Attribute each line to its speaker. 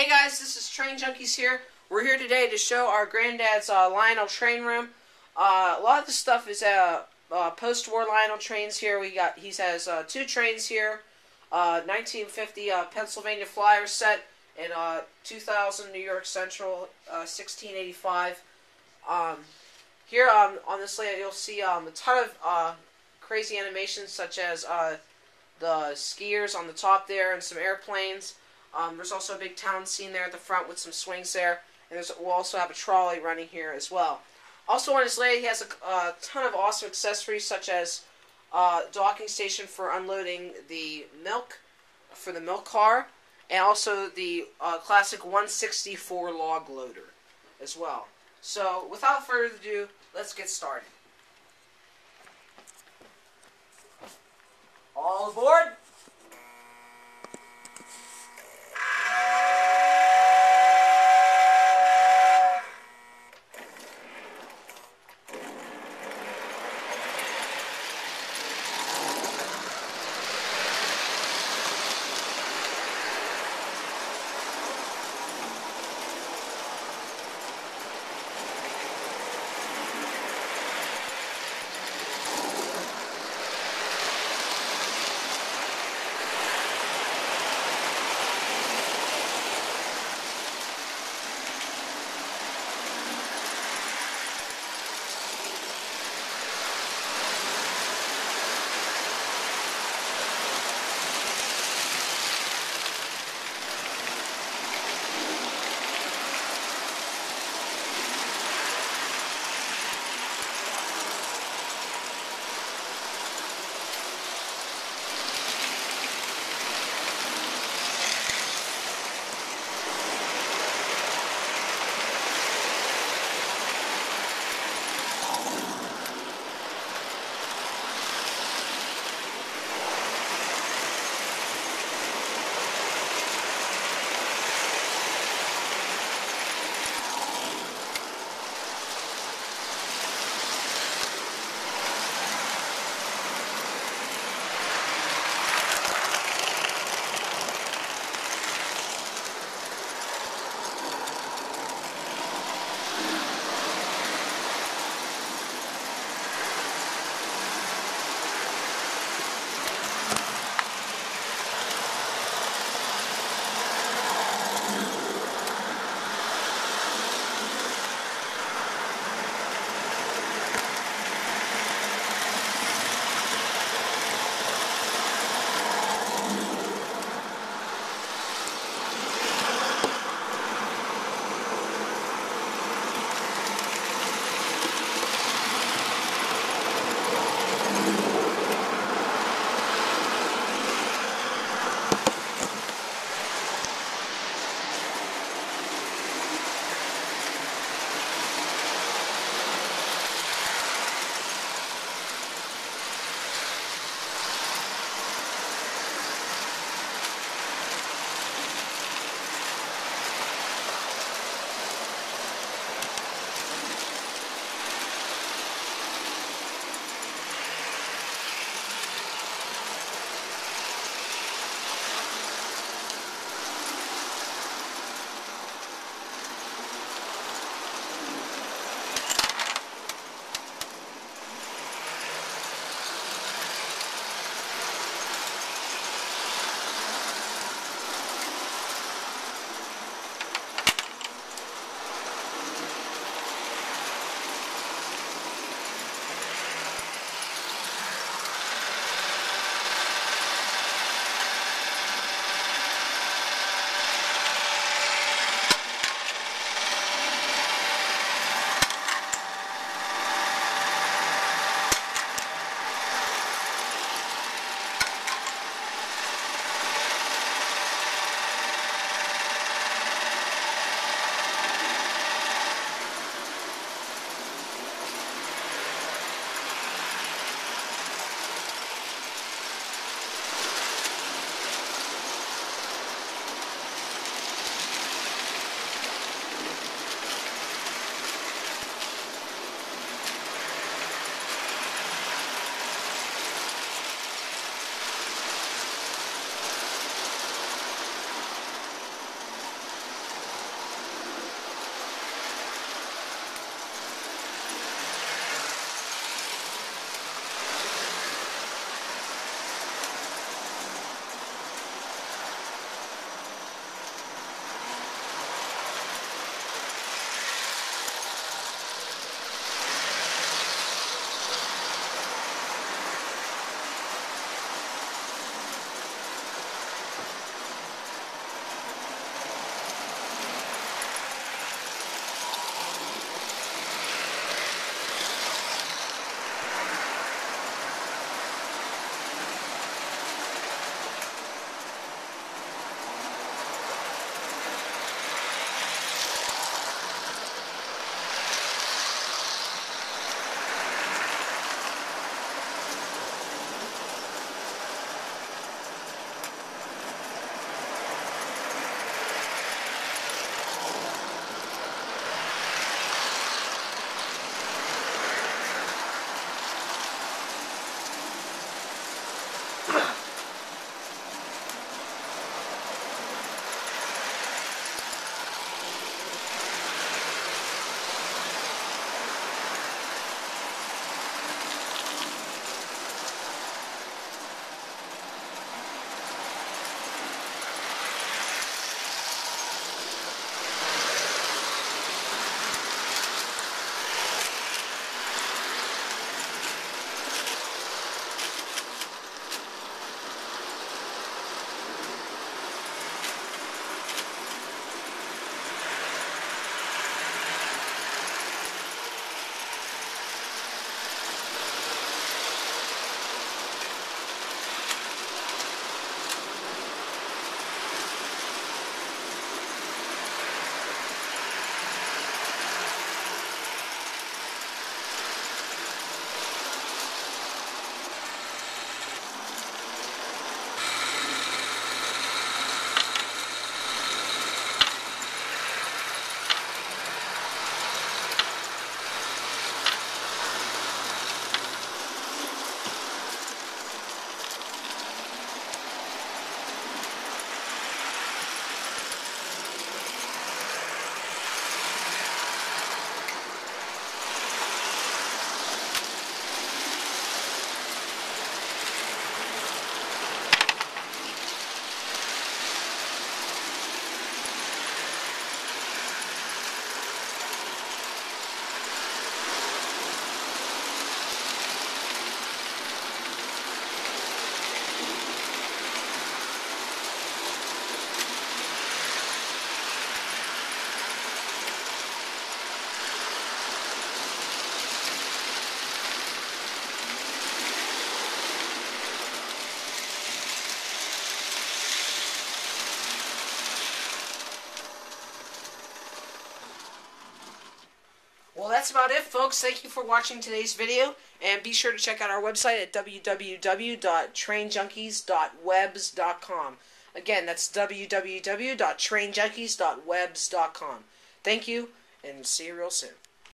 Speaker 1: Hey guys, this is Train Junkies here. We're here today to show our granddad's Lionel train room. A lot of the stuff is post-war Lionel trains here. He has two trains here, 1950 Pennsylvania Flyer set and 2000 New York Central 1685. Here on this layout you'll see a ton of crazy animations such as the skiers on the top there and some airplanes. There's also a big town scene there at the front with some swings there, and we'll also have a trolley running here as well. Also on his layout, he has a ton of awesome accessories such as docking station for unloading the milk for the milk car, and also the classic 164 log loader as well. So without further ado, let's get started. All aboard! that's about it, folks. Thank you for watching today's video, and be sure to check out our website at www.trainjunkies.webs.com. Again, that's www.trainjunkies.webs.com. Thank you, and see you real soon.